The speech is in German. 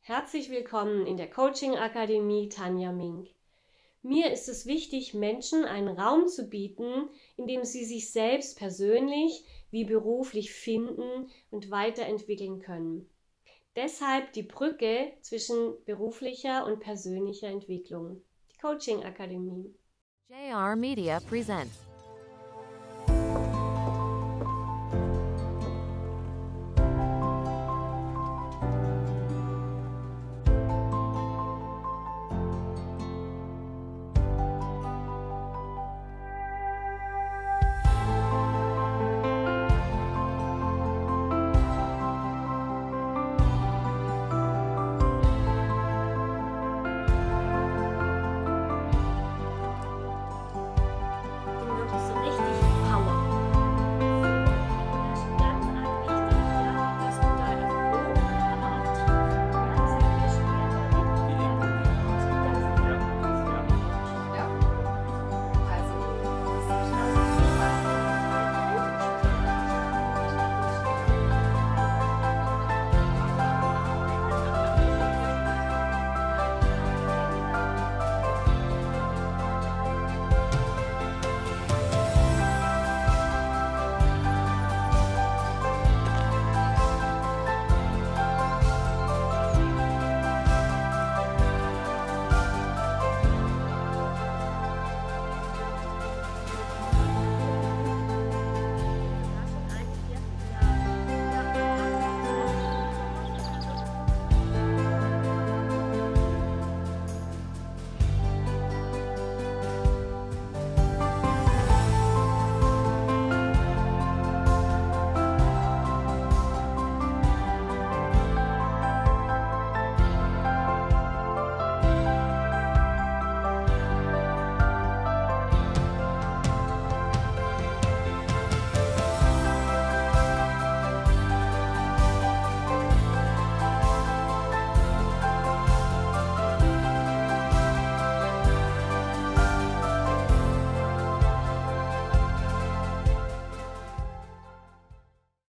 Herzlich willkommen in der Coaching Akademie Tanja Mink. Mir ist es wichtig, Menschen einen Raum zu bieten, in dem sie sich selbst persönlich wie beruflich finden und weiterentwickeln können. Deshalb die Brücke zwischen beruflicher und persönlicher Entwicklung. Die Coaching Akademie. JR Media presents